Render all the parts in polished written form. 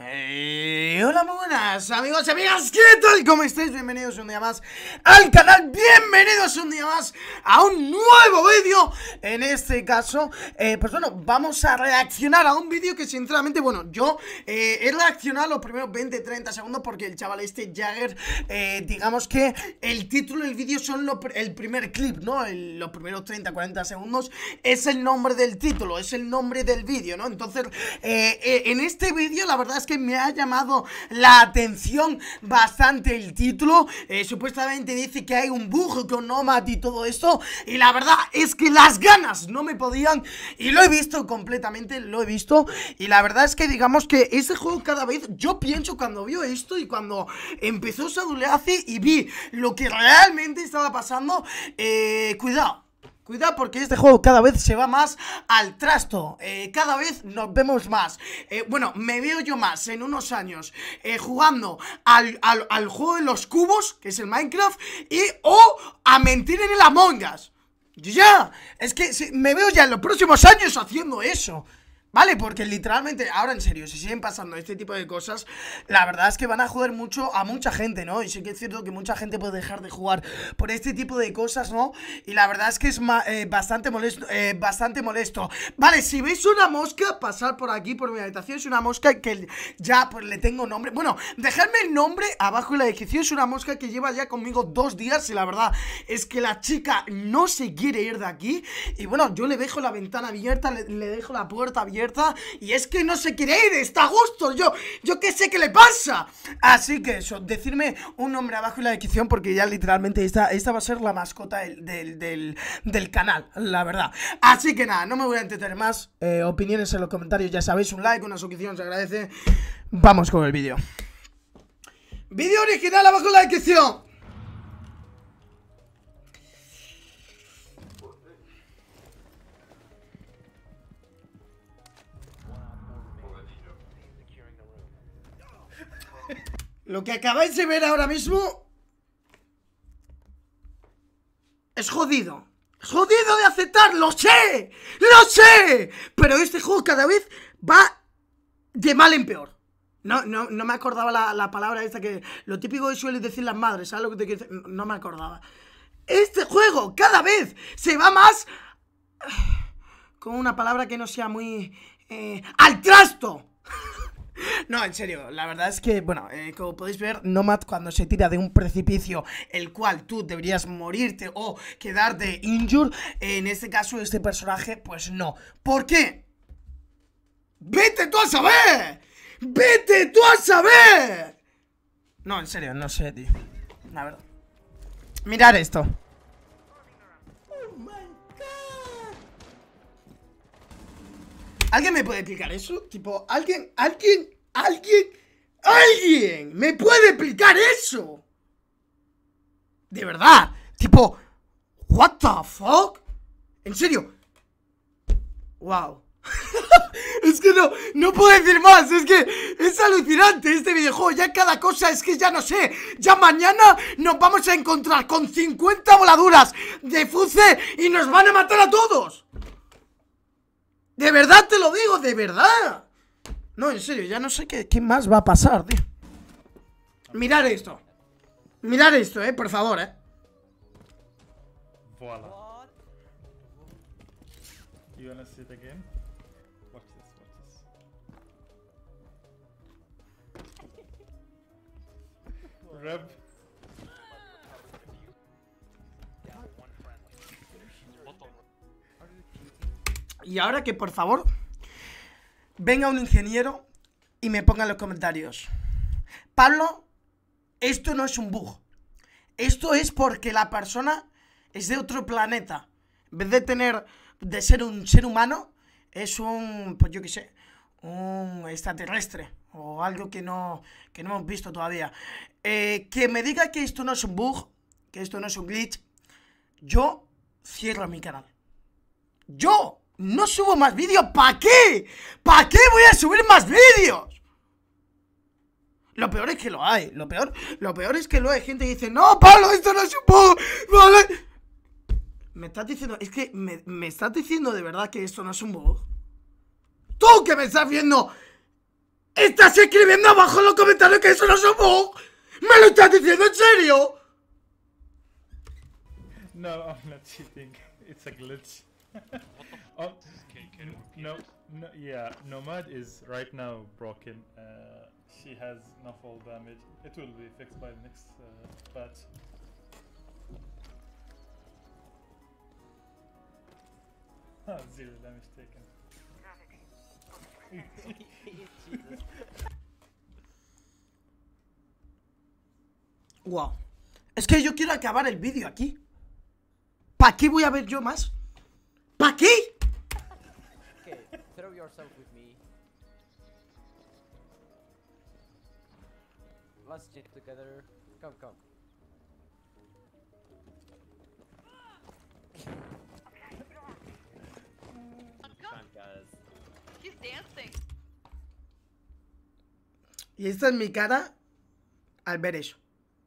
Hola, muy buenas amigos y amigas, ¿qué tal? ¿Cómo estáis? Bienvenidos un día más al canal, bienvenidos un día más a un nuevo vídeo. En este caso, pues bueno, vamos a reaccionar a un vídeo que sinceramente, bueno, yo he reaccionado los primeros 20-30 segundos porque el chaval este, Jagger, digamos que el título del vídeo son el primer clip, ¿no? Los primeros 30-40 segundos es el nombre del título, es el nombre del vídeo, ¿no? Entonces, en este vídeo la verdad es que me ha llamado la atención bastante el título. Supuestamente dice que hay un bug con Nomad y todo esto, y la verdad es que las ganas no me podían, y lo he visto completamente, lo he visto, y la verdad es que digamos que ese juego cada vez, yo pienso cuando vio esto y cuando empezó Saduleace y vi lo que realmente estaba pasando, Cuidado porque este juego cada vez se va más al trasto, cada vez nos vemos más, bueno, me veo yo más en unos años jugando al juego de los cubos, que es el Minecraft, o a mentir en el Among Us. Ya, es que me veo ya en los próximos años haciendo eso. Vale, porque literalmente, ahora en serio, si siguen pasando este tipo de cosas, la verdad es que van a joder mucho a mucha gente, ¿no? Y sí que es cierto que mucha gente puede dejar de jugar por este tipo de cosas, ¿no? Y la verdad es que es bastante molesto, Vale, si veis una mosca pasar por aquí, por mi habitación, es una mosca que ya, pues le tengo nombre. Bueno, dejadme el nombre abajo en la descripción. Es una mosca que lleva ya conmigo 2 días y la verdad es que la chica no se quiere ir de aquí. Y bueno, yo le dejo la ventana abierta, le dejo la puerta abierta, y es que no se quiere ir, está a gusto. Yo qué sé qué le pasa. Así que eso, decirme un nombre abajo en la descripción, porque ya literalmente esta va a ser la mascota del canal, la verdad. Así que nada, no me voy a entretener más. Opiniones en los comentarios, ya sabéis, un like, una suscripción se agradece. Vamos con el vídeo. Vídeo original abajo en la descripción. Lo que acabáis de ver ahora mismo es jodido. Es jodido de aceptar, lo sé. ¡Lo sé! Pero este juego cada vez va de mal en peor. No me acordaba la palabra esta, que lo típico que suelen decir las madres, ¿sabes lo que te quiero decir? No me acordaba. Este juego cada vez se va más con una palabra que no sea muy ¡al trasto! No, en serio, la verdad es que, bueno, como podéis ver, Nomad cuando se tira de un precipicio el cual tú deberías morirte o quedarte injured, en este caso este personaje, pues no. ¿Por qué? ¡Vete tú a saber! ¡Vete tú a saber! No, en serio, no sé, tío. La verdad. Mirad esto. Oh my God. ¿Alguien me puede explicar eso? Tipo, ¿alguien me puede explicar eso? De verdad, tipo, what the fuck? ¿En serio? Wow. Es que no puedo decir más. Es que es alucinante este videojuego. Ya cada cosa es que ya no sé. Ya mañana nos vamos a encontrar con 50 voladuras de Fuce y nos van a matar a todos. De verdad te lo digo, de verdad. No, en serio, ya no sé qué más va a pasar, tío. Mirad esto. Mirad esto, por favor, Voila. You wanna see it again? Watch this, watch this. Reb. Y ahora que por favor venga un ingeniero y me ponga en los comentarios: Pablo, esto no es un bug. Esto es porque la persona es de otro planeta. En vez de ser un ser humano, es un, pues yo qué sé, un extraterrestre o algo que no hemos visto todavía. Que me diga que esto no es un bug, que esto no es un glitch, yo cierro mi canal. Yo no subo más vídeos. ¿Para qué? ¿Para qué voy a subir más vídeos? Lo peor es que lo hay. Lo peor es que luego hay gente que dice: no, Pablo, esto no es un bug, ¿vale? Me estás diciendo, es que me estás diciendo de verdad que esto no es un bug. Tú que me estás viendo Estás escribiendo abajo en los comentarios que eso no es un bug. ¿Me lo estás diciendo en serio? No, I'm not cheating. It's a glitch. Oh, no, yeah, Nomad is right now broken. She has no fall damage. It will be fixed by the next patch. Zero damage taken. Wow. Es que yo quiero acabar el vídeo aquí. ¿Para qué voy a ver yo más? ¿Para qué? Okay, throw yourself with me. Let's jump together. Come, come. Come on, guys. He's dancing. Y esta es mi cara al ver eso.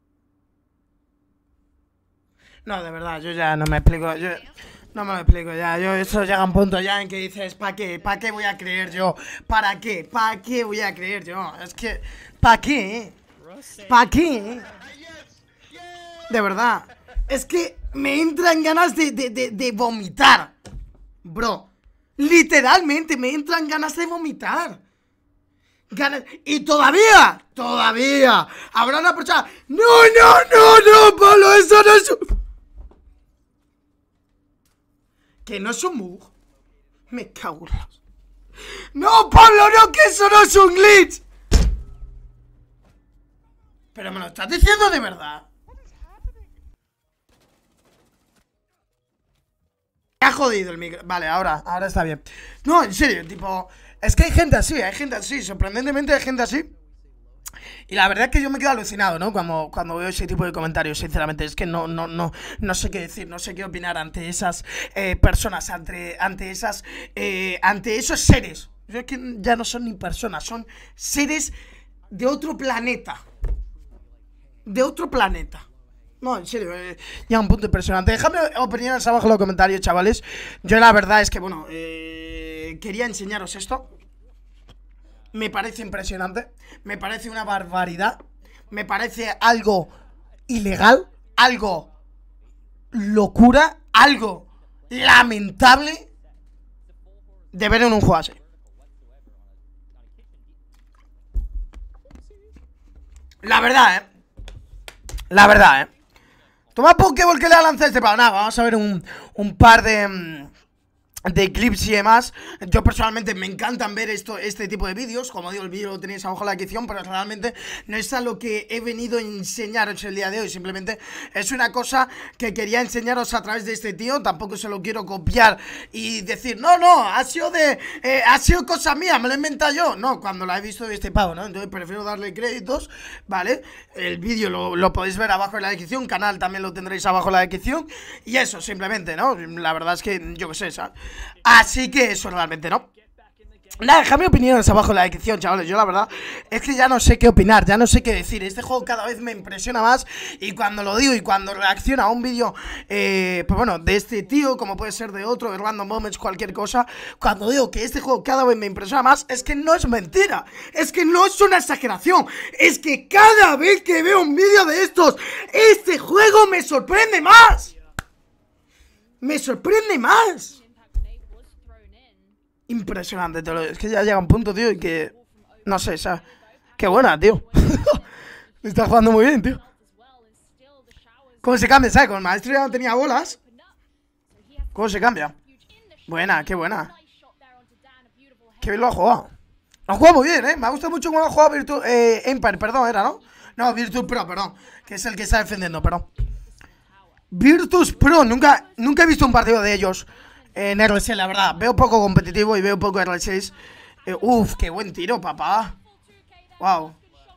No, de verdad, yo ya no me explico. Yo no me lo explico ya. Yo eso llega a un punto ya en que dices, ¿para qué? ¿Para qué voy a creer yo? ¿Para qué? ¿Para qué voy a creer yo? Es que, ¿para qué? ¿Para qué? De verdad. Es que me entran ganas de vomitar. Bro. Literalmente me entran ganas de vomitar. Y todavía habrá una persona. No, Pablo, eso no es un... Que no es un bug. Me cago en los... No, Pablo, no, que eso no es un glitch. Pero me lo estás diciendo de verdad. Me ha jodido el micro. Vale, ahora está bien. No, en serio, tipo... Es que hay gente así, sorprendentemente hay gente así. Y la verdad es que yo me quedo alucinado, ¿no? Cuando veo ese tipo de comentarios, sinceramente. Es que no sé qué decir, no sé qué opinar ante esas personas, ante esos seres. Es que ya no son ni personas, son seres de otro planeta. De otro planeta. No, en serio, ya un punto impresionante. Dejadme opiniones abajo en los comentarios, chavales. Yo la verdad es que, bueno, quería enseñaros esto. Me parece impresionante. Me parece una barbaridad. Me parece algo ilegal. Algo locura. Algo lamentable de ver en un juego así. La verdad, Toma Pokéball que le ha lanzado este pavo. Nada, vamos a ver un par de clips y demás. Yo personalmente me encantan ver este tipo de vídeos. Como digo, el vídeo lo tenéis abajo en la descripción, pero realmente no es a lo que he venido a enseñaros el día de hoy. Simplemente es una cosa que quería enseñaros a través de este tío. Tampoco se lo quiero copiar y decir, no, ha sido cosa mía, me lo he inventado yo. No, cuando la he visto de este pavo, ¿no? Entonces prefiero darle créditos, ¿vale? El vídeo lo podéis ver abajo en la descripción. Canal también lo tendréis abajo en la descripción. Y eso, simplemente, ¿no? La verdad es que, yo qué sé, ¿sabes? Así que eso realmente, ¿no? Nada, dejadme opiniones abajo en la descripción, chavales. Yo la verdad es que ya no sé qué opinar, ya no sé qué decir. Este juego cada vez me impresiona más. Y cuando lo digo y cuando reacciona a un vídeo, pues bueno, de este tío, como puede ser de otro, de Random Moments, cualquier cosa. Cuando digo que este juego cada vez me impresiona más, es que no es mentira. Es que no es una exageración. Es que cada vez que veo un vídeo de estos, este juego me sorprende más. Me sorprende más. Impresionante, tío. Es que ya llega un punto, tío, y que... No sé, ¿sabes? Qué buena, tío. Está jugando muy bien, tío. ¿Cómo se cambia, sabes? Con el maestro ya no tenía bolas. ¿Cómo se cambia? Buena, qué buena. Qué bien lo ha jugado. Lo ha jugado muy bien, ¿eh? Me ha gustado mucho cómo lo ha jugado Empire, perdón, era, ¿no? No, Virtus Pro, perdón. Que es el que está defendiendo, perdón. Virtus Pro, nunca he visto un partido de ellos en R6, la verdad. Veo poco competitivo y veo poco R6. Uf, qué buen tiro, papá. Wow.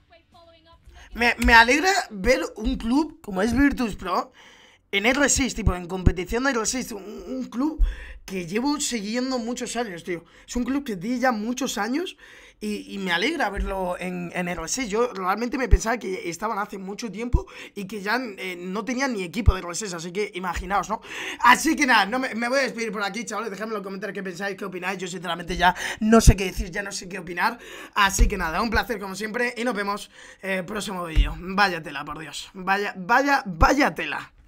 Me alegra ver un club como es Virtus Pro en R6, tipo, en competición de R6. Un club que llevo siguiendo muchos años, tío. Es un club que tiene ya muchos años y me alegra verlo en RL6. Yo realmente me pensaba que estaban hace mucho tiempo y que ya no tenían ni equipo de RL6, así que imaginaos, ¿no? Así que nada, me voy a despedir por aquí, chavales. Dejadme en los comentarios qué pensáis, qué opináis. Yo sinceramente ya no sé qué decir, ya no sé qué opinar. Así que nada, un placer como siempre y nos vemos próximo vídeo. Vaya tela, por Dios. Vaya tela.